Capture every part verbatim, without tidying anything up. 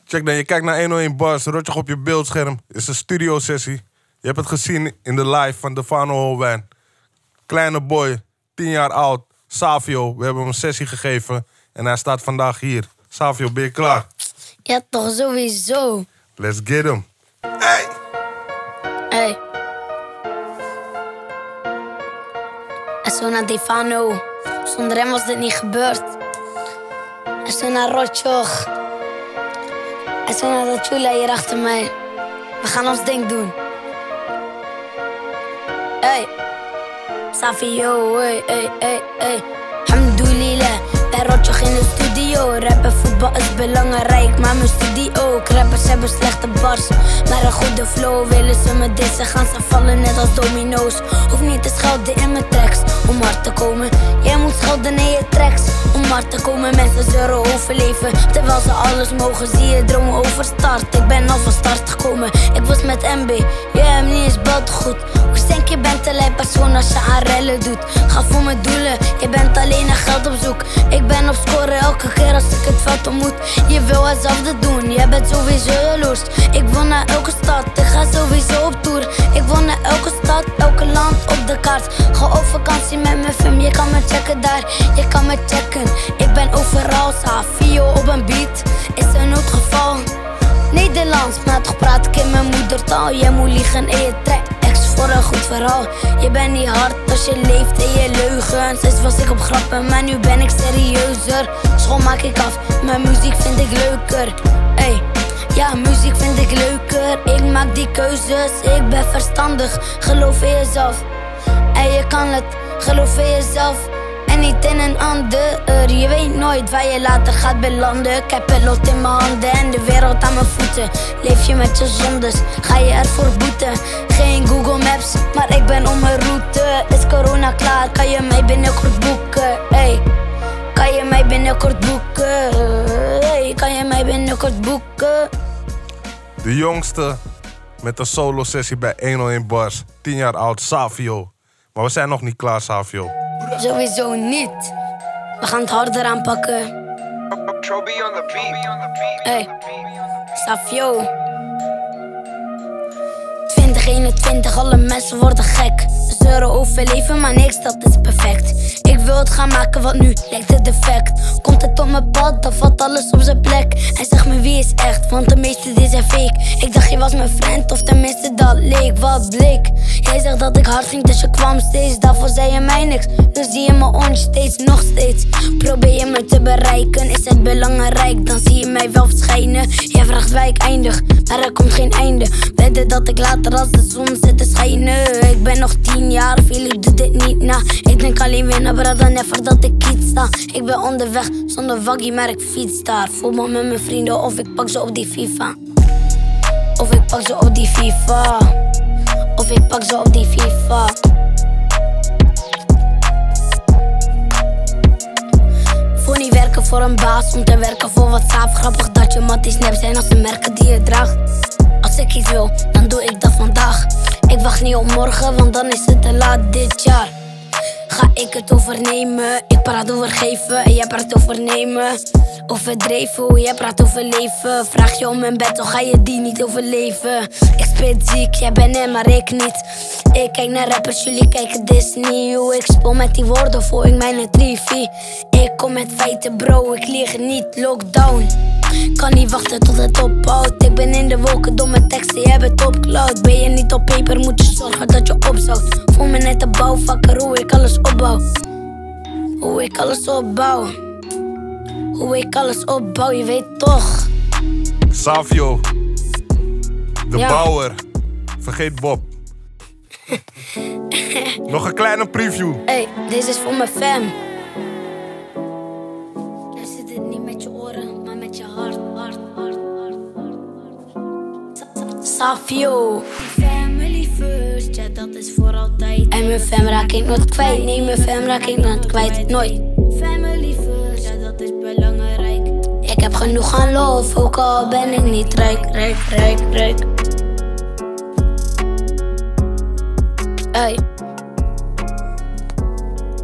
Check dan, je kijkt naar honderdéén Bars, rotje op je beeldscherm. Het is een studio sessie. Je hebt het gezien in de live van Defano Holwijn. Kleine boy, tien jaar oud, Savio. We hebben hem een sessie gegeven en hij staat vandaag hier. Savio, ben je klaar? Ja, toch sowieso. Let's get him. Hey! Hey. En zo naar Defano. Zonder hem was dit niet gebeurd. En zo naar Rotjoch. En zo naar de Chula hier achter mij. We gaan ons ding doen. Hey. Savio, hey, hey, hey, hey. Alhamdulillah. Bij Rotjoch in de studio. Rappen, voetbal is belangrijk, maar mijn studie ook. Rappers hebben slechte bars, maar een goede flow. Willen ze me dissen, gaan ze vallen net als domino's. Hoef niet te schelden in mijn tracks om hard te komen. Jij moet schelden in je tracks om hard te komen. Mensen zeuren overleven, terwijl ze alles mogen. Zie je dromen over start, ik ben al van start gekomen. Ik was met M B, je hebt niet eens belt goed. Hoe denk je bent een lijp persoon als je aan rellen doet. Ga voor mijn doelen, je bent alleen naar geld op zoek. Ik ben op scoren elke keer als ik het veld ontmoet. Je wil hetzelfde doen, jij bent sowieso jaloers. Ik wil naar elke stad, ik ga sowieso op tour. Ik wil naar elke stad, elke land op de kaart. Ga op vakantie met mijn fam, je kan me checken daar. Je kan me checken, ik ben overal. Savio op een beat, is een noodgeval. Nederlands, maar toch praat ik in mijn moedertaal. Jij moet liegen in je trek, ex voor een goed verhaal. Je bent niet hard als je leeft in je leugens. Eens was ik op grappen, maar nu ben ik serieuzer. School maak ik af, mijn muziek vind ik leuker. Ey, ja, muziek vind ik leuker. Ik maak die keuzes, ik ben verstandig. Geloof in jezelf, en je kan het. Geloof in jezelf en niet in een ander. Je weet nooit waar je later gaat belanden. Ik heb het lot in mijn handen en de wereld aan mijn voeten. Leef je met je zondes, ga je ervoor boeten. Geen Google Maps, maar ik ben op mijn route. Is corona klaar, kan je mij binnenkort boeken? Hey, kan je mij binnenkort boeken? Hey, kan je mij binnenkort boeken? De jongste met een solo sessie bij honderdéén Bars. tien jaar oud, Savio. Maar we zijn nog niet klaar, Savio. Sowieso niet. We gaan het harder aanpakken. Hey, Savio. twintig eenentwintig, alle mensen worden gek. Zeuren overleven, maar niks, dat is perfect. Ik wil het gaan maken, want nu lijkt het defect. Komt het op mijn pad, dan valt alles op zijn plek. En zeg me wie is echt, want de meeste die zijn fake. Ik dacht je was mijn vriend, of tenminste dat leek. Wat bleek? Jij zegt dat ik hard ging, dus je kwam steeds. Daarvoor zei je mij niks, dus zie je me on steeds, nog steeds. Probeer je me te bereiken, is het belangrijk, dan zie je mij wel verschijnen. Jij vraagt waar ik eindig, maar er komt geen einde. Wedden dat ik later als de zon zit te schijnen. Ik ben nog tien jaar, Philip doet dit niet na. Ik denk alleen weer naar brada, never dat ik iets sta. Ik ben onderweg, zonder waggie, maar ik fiets daar. Voetbal met mijn vrienden, of ik pak ze op die FIFA. Of ik pak ze op die FIFA. Of ik pak ze op die FIFA. Voor niet werken voor een baas, om te werken voor wat saaf. Grappig dat je matties snap zijn als de merken die je draagt. Als ik iets wil, dan doe ik dat vandaag. Ik wacht niet op morgen, want dan is het te laat dit jaar. Ga ik het overnemen? Ik praat over geven en jij praat over nemen. Overdreven hoe jij praat over leven. Vraag je om mijn bed, dan ga je die niet overleven. Ik spit ziek, jij bent er, maar ik niet. Ik kijk naar rappers, jullie kijken Disney. Hoe ik speel met die woorden, voel ik mijn triefie. Ik kom met feiten bro, ik lieg niet, lockdown. Kan niet wachten tot het ophoudt. Ik ben in de wolken door mijn teksten, jij bent op cloud. Ben je niet op paper, moet je zorgen dat je opzougt. Voel me net de bouwvakker, hoe ik alles opbouw. Hoe ik alles opbouw. Hoe ik alles opbouw, je weet toch. Savio, de ja. bouwer. Vergeet Bob. Nog een kleine preview. Hey, deze is voor mijn fam. Jij zit dit niet met je oren, maar met je hart, hart, hart, hart, hart. Savio. Family first, ja dat is voor altijd. En mijn fam raak ik nooit kwijt. Nee, mijn fam raak ik nooit kwijt, nooit. Family first, ja dat is belangrijk. Ik heb genoeg aan love, ook al ben ik niet rijk, rijk, rijk, rijk. Hey.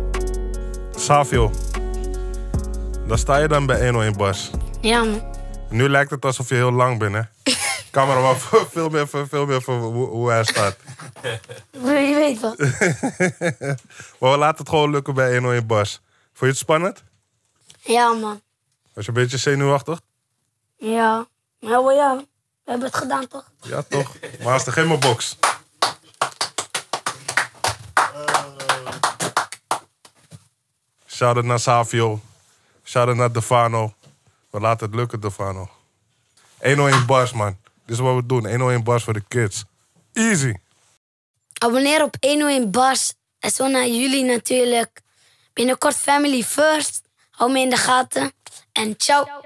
Savio, daar sta je dan bij honderdéén Bars. Ja man. Nu lijkt het alsof je heel lang bent, hè? Cameraman, film even, film even hoe, hoe hij staat. Je weet wat. Maar we laten het gewoon lukken bij honderdéén Bars. Vond je het spannend? Ja, man. Was je een beetje zenuwachtig? Ja. Maar wel ja, we hebben het gedaan, toch? Ja, toch? Maar als er geen meer box. Shout-out naar Savio. Shout-out naar Defano. We laten het lukken, Defano. honderdéén Bars, man. Dit is wat we doen. honderdéén Bars voor de kids. Easy. Abonneer op honderdéén Bars. En zo naar jullie natuurlijk. Binnenkort Family First. Hou me in de gaten. En ciao.